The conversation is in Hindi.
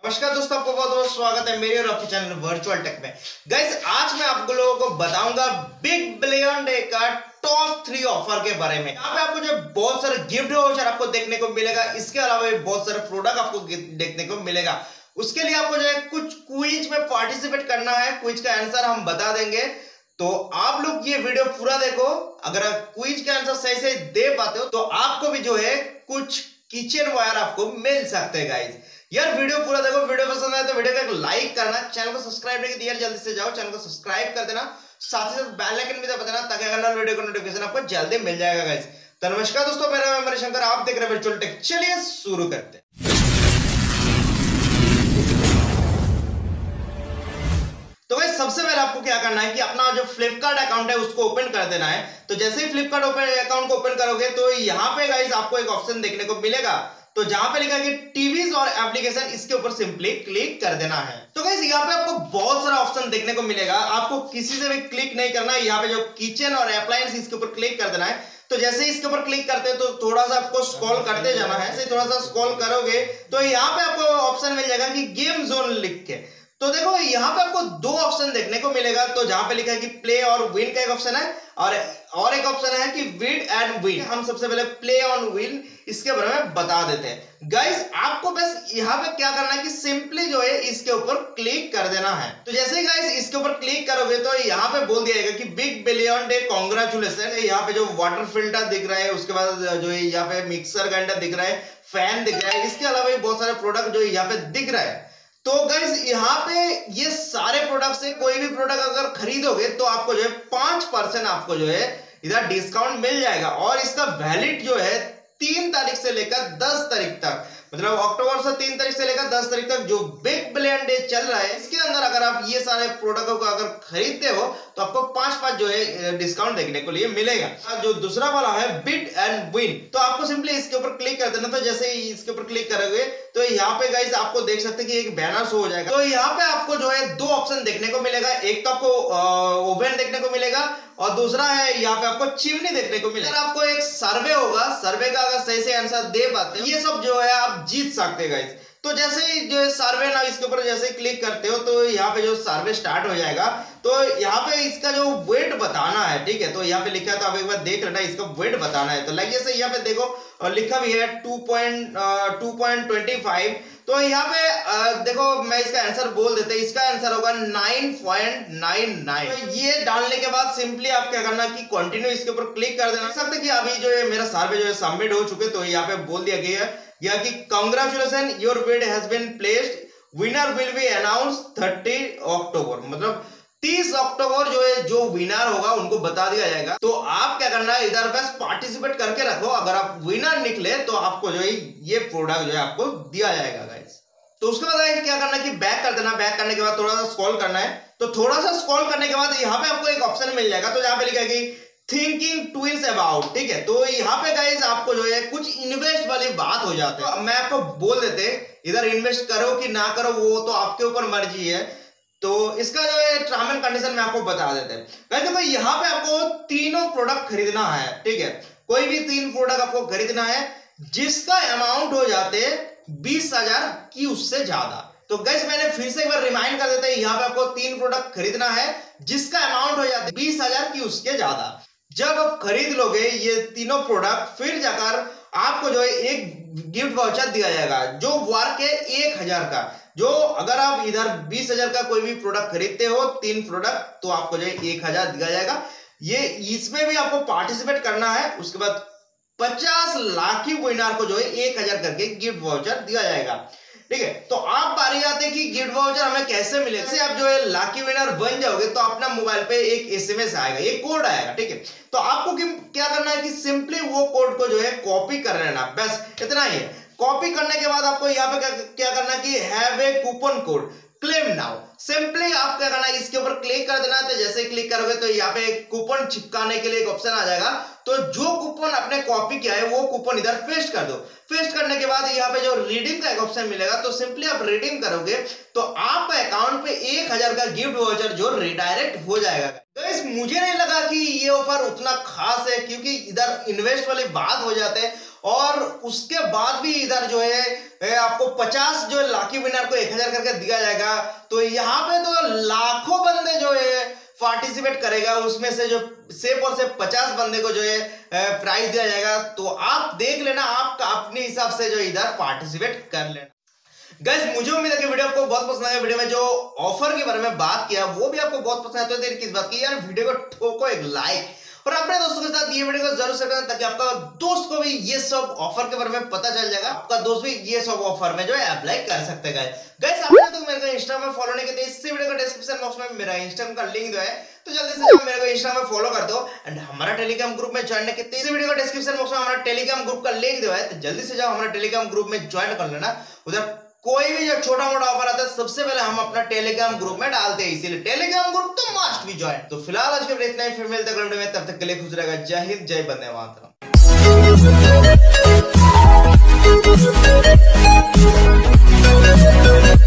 नमस्कार दोस्तों, आपको बहुत बहुत स्वागत है मेरे और आपके चैनल वर्चुअल टेक में। गाइस, आज मैं आप लोगों को बताऊंगा बिग बिलियन डे का टॉप 3 ऑफर के बारे में। यहाँ पे आपको जो बहुत सारे गिफ्ट वाउचर आपको देखने को मिलेगा, इसके अलावा भी बहुत सारे प्रोडक्ट आपको देखने को मिलेगा। उसके लिए आपको जो है कुछ क्विज में पार्टिसिपेट करना है। क्विज का आंसर हम बता देंगे, तो आप लोग ये वीडियो पूरा देखो। अगर आप क्विज के आंसर सही से दे पाते हो तो आपको भी जो है कुछ किचन वायर आपको मिल सकते हैं। गाइस यार, वीडियो पूरा देखो। वीडियो पसंद आए तो वीडियो को एक लाइक करना, चैनल को सब्सक्राइब नहीं किया जल्दी से जाओ चैनल को सब्सक्राइब कर देना, साथ ही साथ बेल आइकन भी दबा देना ताकि अगला वीडियो का नोटिफिकेशन आपको जल्दी मिल जाएगा। गाइस तो नमस्कार दोस्तों, मेरा नाम है मणिशंकर, आप देख रहे हैं वर्चुअल टेक। चलिए शुरू करते हैं। तो भाई सबसे पहले आपको क्या करना है कि अपना जो फ्लिपकार्ट अकाउंट है उसको ओपन कर देना है। तो जैसे ही फ्लिपकार्ट अकाउंट को ओपन करोगे तो यहाँ पे गाइस आपको एक ऑप्शन देखने को मिलेगा, तो जहां पे लिखा है कि टीवीज और एप्लीकेशन, इसके ऊपर सिंपली क्लिक कर देना है। तो गाइस यहाँ पे आपको बहुत सारा ऑप्शन देखने को मिलेगा, आपको किसी से भी क्लिक नहीं करना है। यहाँ पे जो किचन और अप्लायंस, इसके ऊपर क्लिक कर देना है। तो जैसे ही इसके ऊपर क्लिक करते हैं तो थोड़ा सा आपको स्क्रॉल करते जाना है। ऐसे थोड़ा सा स्क्रॉल करोगे तो यहाँ पे आपको ऑप्शन मिल जाएगा कि गेम जोन लिख के। तो देखो यहाँ पे आपको दो ऑप्शन देखने को मिलेगा, तो जहां पे लिखा है कि प्ले और विन का एक ऑप्शन है, और एक ऑप्शन है कि विन एंड विन। हम सबसे पहले प्ले ऑन विन इसके बारे में बता देते हैं। गाइस आपको बस यहाँ पे क्या करना है कि सिंपली जो है इसके ऊपर क्लिक कर देना है। तो जैसे ही गाइस इसके ऊपर क्लिक करोगे तो यहाँ पे बोल दिया जाएगा कि बिग बिलियन डे कांग्रेचुलेशन। यहाँ पे जो वाटर फिल्टर दिख रहा है, उसके बाद जो है यहाँ पे मिक्सर ग्राइंडर दिख रहा है, फैन दिख रहा है, इसके अलावा भी बहुत सारे प्रोडक्ट जो यहाँ पे दिख रहा है। तो गाइस यहाँ पे ये सारे प्रोडक्ट से कोई भी प्रोडक्ट अगर खरीदोगे तो आपको जो है 5% आपको जो है इधर डिस्काउंट मिल जाएगा। और इसका वैलिड जो है 3 तारीख से लेकर 10 तारीख तक, मतलब अक्टूबर से 3 तारीख से लेकर 10 तारीख तक जो बिग बिलियन डे चल रहा है, इसके अंदर अगर आप ये सारे प्रोडक्टों को अगर खरीदते हो तो आपको 5% जो है डिस्काउंट देखने को लिए मिलेगा। जो दूसरा वाला है बिड एंड विन, तो आपको सिंपली इसके ऊपर क्लिक कर देना। तो जैसे ही इसके ऊपर क्लिक करोगे तो यहाँ पे गाइस आपको देख सकते हैं कि एक बैनर शो हो जाएगा। तो यहाँ पे आपको जो है दो ऑप्शन देखने को मिलेगा, एक तो आपको ओवन देखने को मिलेगा और दूसरा है यहाँ पे आपको चिमनी देखने को मिलेगा। आपको एक सर्वे होगा, सर्वे का अगर सही से आंसर दे पाते हो ये सब जो है आप जीत सकते हैं गाइस। तो जैसे ही जो है सर्वे ना, इसके ऊपर जैसे क्लिक करते हो तो यहाँ पे जो सर्वे स्टार्ट हो जाएगा। तो यहाँ पे इसका जो वेट बताना है, ठीक है, तो यहाँ पे लिखा है, तो आप एक बार देख लेना, इसका वेट बताना है। तो लाइए से यहाँ पे देखो लिखा भी है 2.25। तो यहाँ पे देखो मैं इसका आंसर बोल देते हैं, इसका आंसर होगा 9.99। तो ये डालने के बाद सिंपली आप क्या करना कि कंटिन्यू इसके ऊपर क्लिक कर देना। सकते कि अभी जो है मेरा सर्वे जो है सबमिट हो चुके। तो यहाँ पे बोल दिया गया है कि congratulation, your bid has been placed, winner will be announce 30 October. मतलब 30 अक्टूबर जो है जो विनर होगा उनको बता दिया जाएगा। तो आप क्या करना है, इधर बस पार्टिसिपेट करके रखो। अगर आप विनर निकले तो आपको जो है ये प्रोडक्ट जो है आपको दिया जाएगा गाइस। तो उसके बाद क्या करना है कि बैक कर देना। बैक करने के बाद थोड़ा सा स्क्रॉल करना है। तो थोड़ा सा स्क्रॉल करने के बाद यहाँ पे आपको एक ऑप्शन मिल जाएगा, तो यहाँ पे लिखा है कि थिंकिंग ट्विल्स अबाउट, ठीक है। तो यहाँ पे गाइस आपको जो है कुछ इन्वेस्ट वाली बात हो जाती है। तो मैं आपको बोल देते, इधर इन्वेस्ट करो कि ना करो वो तो आपके ऊपर मर्जी है। तो इसका जो है टर्म एंड कंडीशन में आपको बता देते हैं। वैसे तो यहाँ पे आपको तीनों प्रोडक्ट खरीदना है, ठीक है। कोई भी 3 प्रोडक्ट आपको खरीदना है जिसका अमाउंट हो जाते 20,000 की उससे ज्यादा। तो गाइस मैंने फिर से एक बार रिमाइंड कर देते हैं, यहाँ पे आपको 3 प्रोडक्ट खरीदना है जिसका अमाउंट हो जाते 20,000 की उसके ज्यादा। जब आप खरीद लोगे ये तीनों प्रोडक्ट, फिर जाकर आपको जो है एक गिफ्ट वाउचर दिया जाएगा जो वर्क है 1,000 का। जो अगर आप इधर 20,000 का कोई भी प्रोडक्ट खरीदते हो 3 प्रोडक्ट, तो आपको जो है 1,000 दिया जाएगा। ये इसमें भी आपको पार्टिसिपेट करना है। उसके बाद 50 लाख की विनर को जो है 1,000 करके गिफ्ट वाउचर दिया जाएगा, ठीक है। तो आप बारी आते कि गिफ्ट वाउचर हमें कैसे मिले। जैसे आप जो है लाकी विनर बन जाओगे तो अपना मोबाइल पे एक एसएमएस आएगा, एक कोड आएगा, ठीक है। तो आपको क्या करना है कि सिंपली वो कोड को जो है कॉपी कर लेना, बस इतना ही है। कॉपी करने के बाद आपको यहाँ पे क्या करना कि have a coupon code claim now. Simply आप क्या करना है इसके ऊपर क्लिक कर देना। तो जैसे क्लिक करोगे तो यहाँ पे कूपन चिपकाने के लिए एक ऑप्शन आ जाएगा। तो जो कूपन आपने कॉपी किया है वो कूपन इधर पेस्ट कर दो। पेस्ट करने के बाद यहाँ पे जो रिडीम का एक ऑप्शन मिलेगा, तो सिंपली आप रिडीम करोगे तो आपका अकाउंट पे 1,000 का गिफ्ट वाउचर जो रिडायरेक्ट हो जाएगा। गाइस मुझे नहीं लगा कि ये ऑफर उतना खास है, क्योंकि इधर इन्वेस्ट वाली बात हो जाते हैं और उसके बाद भी इधर जो है आपको 50 जो लाकी विनर को 1000 करके दिया जाएगा। तो यहाँ पे तो लाखों बंदे जो है पार्टिसिपेट करेगा, उसमें से जो सिर्फ और सिर्फ 50 बंदे को जो है प्राइज दिया जाएगा। तो आप देख लेना, आप अपने हिसाब से जो इधर पार्टिसिपेट कर लेना। गाइस मुझे उम्मीद है कि वीडियो आपको बहुत पसंद आया। वीडियो में जो ऑफर के बारे में बात किया वो भी आपको बहुत पसंद आया। तो देर किस बात की यार, वीडियो को ठोको एक लाइक और अपने दोस्तों के साथ ये वीडियो को जरूर शेयर करना, ताकि आपका दोस्त को भी ये सब ऑफर के बारे में पता चल जाएगा, आपका दोस्त भी ये सब ऑफर में जो है अप्लाई कर सकते हैं। गाइस आपने तो मेरे को इंस्टा में फॉलो नहीं किया, इससे वीडियो का डिस्क्रिप्शन बॉक्स में मेरा इंस्टाग्राम का लिंक दो है, तो जल्दी से जाओ मेरे को इंस्टाग्राम में फॉलो कर दो। एंड हमारा टेलीग्राम ग्रुप में ज्वाइन नहीं, इस वीडियो का डिस्क्रिप्शन बॉक्स में हमारा टेलीग्राम ग्रुप का लिंक दो है, तो जल्दी से जाओ हमारा टेलीग्राम ग्रुप में ज्वाइन कर लेना। उधर कोई भी जो छोटा मोटा ऑफर आता है सबसे पहले हम अपना टेलीग्राम ग्रुप में डालते हैं, इसीलिए टेलीग्राम ग्रुप तो मस्ट बी ज्वाइन। तो फिलहाल आज के वीडियो इतना ही, फिर मिलते हैं अगले वीडियो में, तब तक के लिए खुश रहेगा। जय हिंद, जय वंदे मातरम।